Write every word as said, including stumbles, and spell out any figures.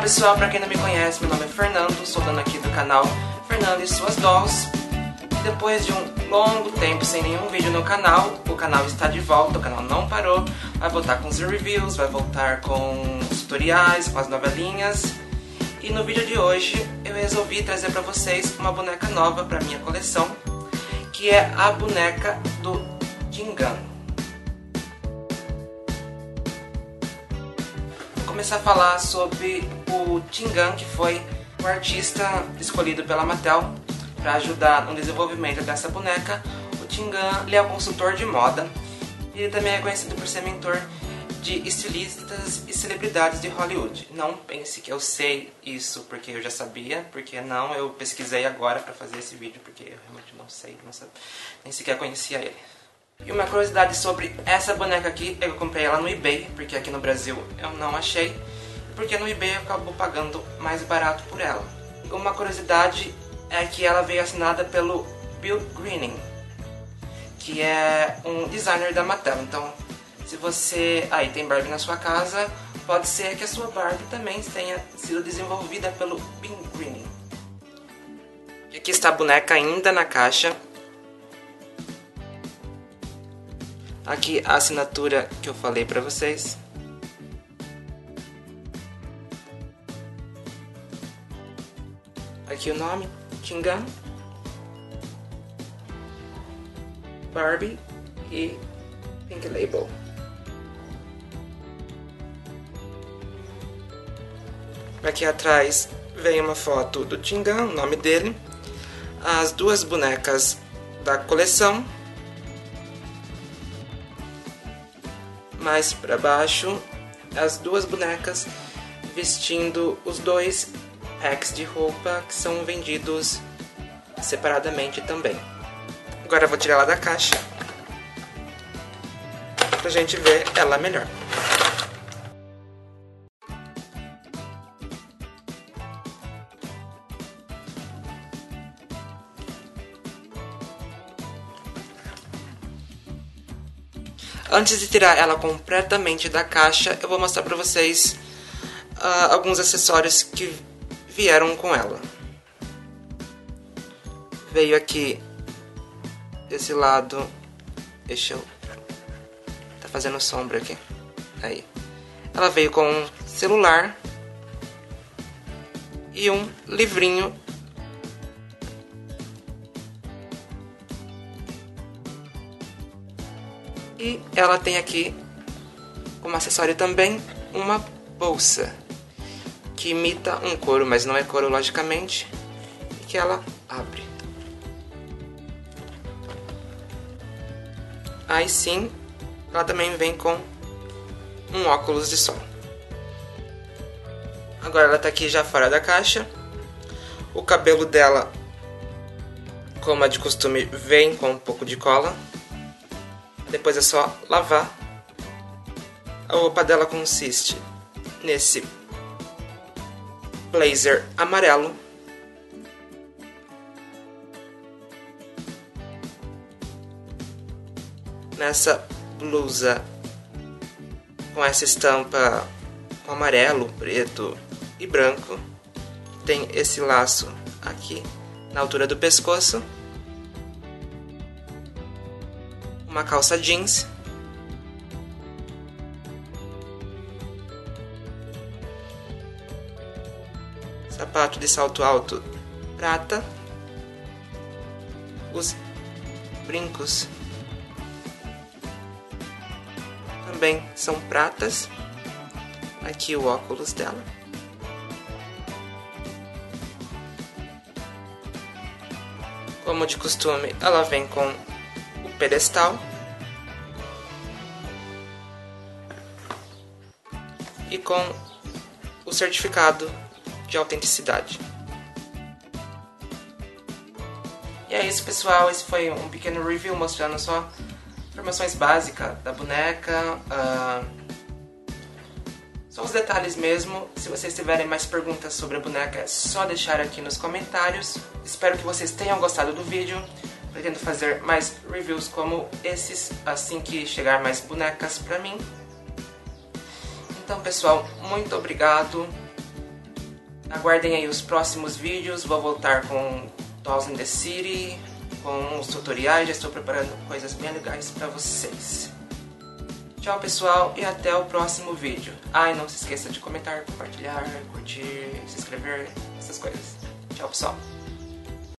pessoal, pra quem não me conhece, meu nome é Fernando, sou dono aqui do canal Fernando e Suas Dolls. Depois de um longo tempo sem nenhum vídeo no canal, o canal está de volta, o canal não parou. Vai voltar com os reviews, vai voltar com os tutoriais, com as novelinhas. E no vídeo de hoje eu resolvi trazer pra vocês uma boneca nova pra minha coleção, que é a boneca do Jingan. Vou começar a falar sobre o Jingan, que foi o artista escolhido pela Mattel para ajudar no desenvolvimento dessa boneca. O Jingan, ele é um consultor de moda e ele também é conhecido por ser mentor de estilistas e celebridades de Hollywood. Não pense que eu sei isso porque eu já sabia, porque não, eu pesquisei agora para fazer esse vídeo, porque eu realmente não sei, não sabia, nem sequer conhecia ele. E uma curiosidade sobre essa boneca aqui, eu comprei ela no eBay, porque aqui no Brasil eu não achei, porque no eBay eu acabo pagando mais barato por ela. Uma curiosidade é que ela veio assinada pelo Bill Greening, que é um designer da Mattel. Então, se você aí tem Barbie na sua casa, pode ser que a sua Barbie também tenha sido desenvolvida pelo Bill Greening. E aqui está a boneca ainda na caixa. Aqui a assinatura que eu falei pra vocês. Aqui o nome, Jingan, Barbie e Pink Label. Aqui atrás vem uma foto do Jingan, o nome dele, as duas bonecas da coleção. Mais para baixo, as duas bonecas vestindo os dois packs de roupa que são vendidos separadamente também. Agora eu vou tirar ela da caixa pra gente ver ela melhor. Antes de tirar ela completamente da caixa, eu vou mostrar pra vocês uh, alguns acessórios que vieram com ela. Veio aqui desse lado, deixa eu... tá fazendo sombra aqui. Aí. Ela veio com um celular e um livrinho . E ela tem aqui, como acessório também, uma bolsa que imita um couro, mas não é couro logicamente, e que ela abre. Aí sim, ela também vem com um óculos de sol. Agora ela tá aqui já fora da caixa. O cabelo dela, como é de costume, vem com um pouco de cola. Depois é só lavar. A roupa dela consiste nesse blazer amarelo, nessa blusa com essa estampa com amarelo, preto e branco. Tem esse laço aqui na altura do pescoço. Uma calça jeans, sapato de salto alto prata, os brincos também são pratas. Aqui o óculos dela. Como de costume, ela vem com o pedestal e com o certificado de autenticidade. E é isso, pessoal, esse foi um pequeno review mostrando só informações básicas da boneca, uh, só os detalhes mesmo. Se vocês tiverem mais perguntas sobre a boneca, é só deixar aqui nos comentários. Espero que vocês tenham gostado do vídeo. Pretendo fazer mais reviews como esses assim que chegar mais bonecas pra mim. Então, pessoal, muito obrigado Aguardem aí os próximos vídeos, vou voltar com Dolls in the City, com os tutoriais, já estou preparando coisas bem legais para vocês. Tchau pessoal e até o próximo vídeo. Ah, e não se esqueça de comentar, compartilhar, curtir, se inscrever, essas coisas. Tchau pessoal.